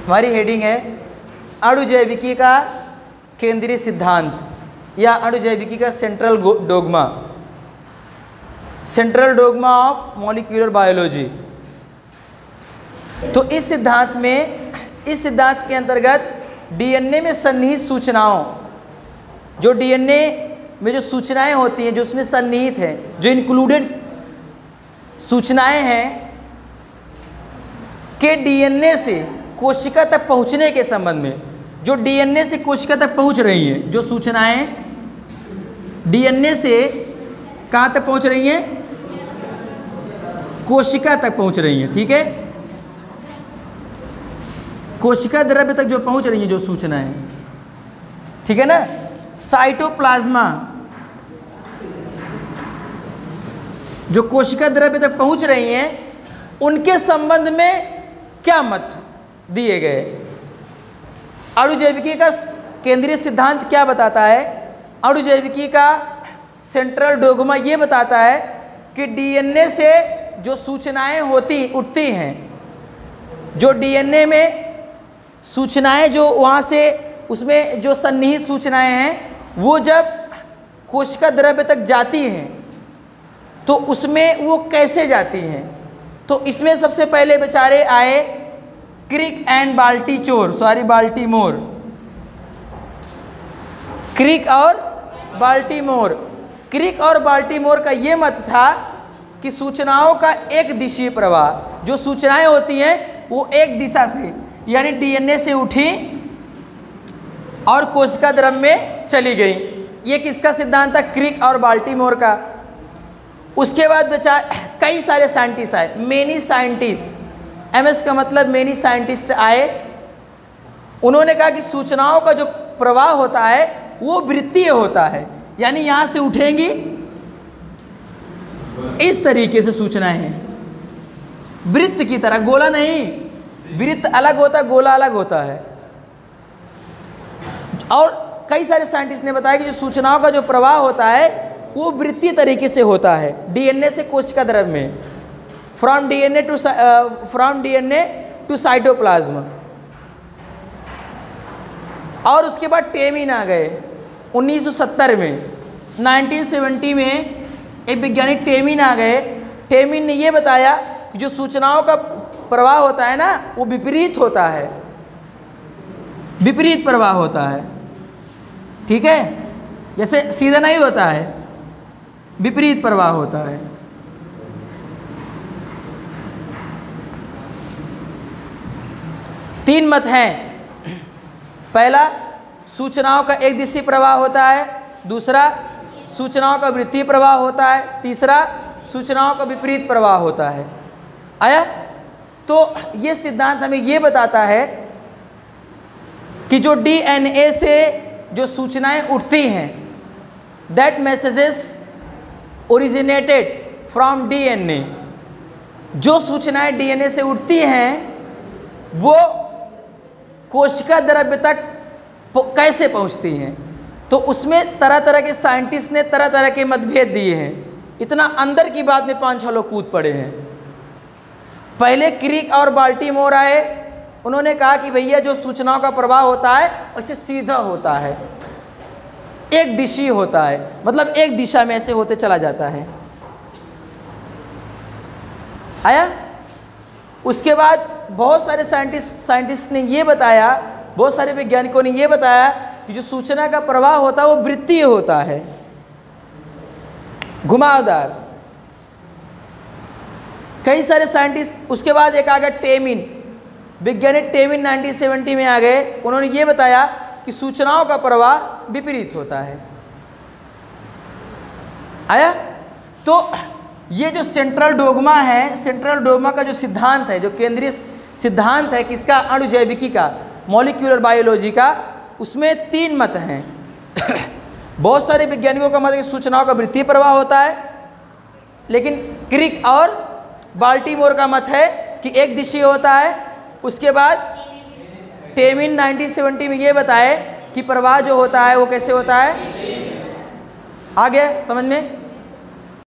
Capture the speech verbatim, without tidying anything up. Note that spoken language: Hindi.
हमारी हेडिंग है अणुजैविकी का केंद्रीय सिद्धांत या अणुजैविकी का central dogma, central dogma of molecular biology. तो इस सिद्धांत में, इस सिद्धांत के अंतर्गत डीएनए में सन्निहित सूचनाओं, जो डीएनए में जो सूचनाएं होती हैं, जो उसमें सन्निहित हैं, जो इंक्लूडेड सूचनाएं हैं के डीएनए से कोशिका तक पहुंचने के संबंध में, जो डीएनए से कोशिका तक पहुंच रही हैं, जो सूचनाएं डीएनए से कहाँ तक पहुंच रही हैं, कोशिका तक पहुंच रही हैं, ठीक है, कोशिका द्रव्य तक जो पहुंच रही हैं जो सूचनाएं, ठीक है ना। साइटोप्लाज्मा, जो कोशिका द्रव्य तक पहुंच रही हैं, उनके संबंध में क्या मत दिए गए। अणुजैविकी का केंद्रीय सिद्धांत क्या बताता है, अणुजैविकी का सेंट्रल डोगमा ये बताता है कि डीएनए से जो सूचनाएं होती उठती हैं, जो डीएनए में सूचनाएं जो वहाँ से उसमें जो सन्निहित सूचनाएं हैं, वो जब कोशिका द्रव्य तक जाती हैं तो उसमें वो कैसे जाती हैं। तो इसमें सबसे पहले बेचारे आए क्रिक एंड बाल्टीचोर, सॉरी बाल्टीमोर, क्रिक और बाल्टीमोर। क्रिक और बाल्टीमोर का ये मत था कि सूचनाओं का एक दिशीय प्रवाह, जो सूचनाएं होती हैं वो एक दिशा से, यानी डीएनए से उठी और कोशिका द्रव्य में चली गई। ये किसका सिद्धांत था, क्रिक और बाल्टीमोर का। उसके बाद बचा कई सारे साइंटिस्ट आए, मेनी साइंटिस्ट, एमएस का मतलब मेनी साइंटिस्ट आए। उन्होंने कहा कि सूचनाओं का जो प्रवाह होता है वो वृत्तीय होता है, यानी यहाँ से उठेंगी इस तरीके से सूचनाएं हैं, वृत्त की तरह, गोला नहीं, वृत्त अलग होता है, गोला अलग होता है। और कई सारे साइंटिस्ट ने बताया कि जो सूचनाओं का जो प्रवाह होता है वो वृत्तीय तरीके से होता है, डीएनए से कोशिका द्रव्य में, from DNA to from DNA to cytoplasm. और उसके बाद टेमिन आ गए उन्नीस सौ सत्तर में, उन्नीस सौ सत्तर में एक वैज्ञानिक टेमिन आ गए। टेमिन ने ये बताया कि जो सूचनाओं का प्रवाह होता है ना वो विपरीत होता है, विपरीत प्रवाह होता है, ठीक है, जैसे सीधा नहीं होता है, विपरीत प्रवाह होता है। तीन मत हैं, पहला सूचनाओं का एक दिशीय प्रवाह होता है, दूसरा सूचनाओं का वृत्तीय प्रवाह होता है, तीसरा सूचनाओं का विपरीत प्रवाह होता है। आया। तो ये सिद्धांत हमें ये बताता है कि जो डीएनए से जो सूचनाएं उठती हैं, that messages originated from DNA, जो सूचनाएं डीएनए से उठती हैं वो कोशिका द्रव्य तक कैसे पहुंचती हैं। तो उसमें तरह तरह के साइंटिस्ट ने तरह तरह के मतभेद दिए हैं, इतना अंदर की बात में पांच छह लोग कूद पड़े हैं। पहले क्रिक और बाल्टीमोर आए, उन्होंने कहा कि भैया जो सूचनाओं का प्रवाह होता है वैसे सीधा होता है, एक दिशीय होता है, मतलब एक दिशा में ऐसे होते चला जाता है। आया। उसके बाद बहुत सारे साइंटिस्ट साइंटिस्ट ने ये बताया, बहुत सारे वैज्ञानिकों ने ये बताया कि जो सूचना का प्रवाह होता है वो वृत्तीय होता है, घुमावदार। कई सारे साइंटिस्ट, उसके बाद एक आ गया टेमिन, वैज्ञानिक टेमिन उन्नीस सौ सत्तर में आ गए। उन्होंने ये बताया कि सूचनाओं का प्रवाह विपरीत होता है। आया। तो ये जो सेंट्रल डोगमा है, सेंट्रल डोगमा का जो सिद्धांत है, जो केंद्रीय सिद्धांत है किसका, अणुजैविकी का, मॉलिक्यूलर बायोलॉजी का, उसमें तीन मत हैं। बहुत सारे वैज्ञानिकों का मत है कि सूचनाओं का वृत्तीय प्रवाह होता है, लेकिन क्रिक और बाल्टीमोर का मत है कि एक दिशीय होता है। उसके बाद टेमिन उन्नीस सौ सत्तर में ये बताए कि प्रवाह जो होता है वो कैसे होता है। आ गया समझ में।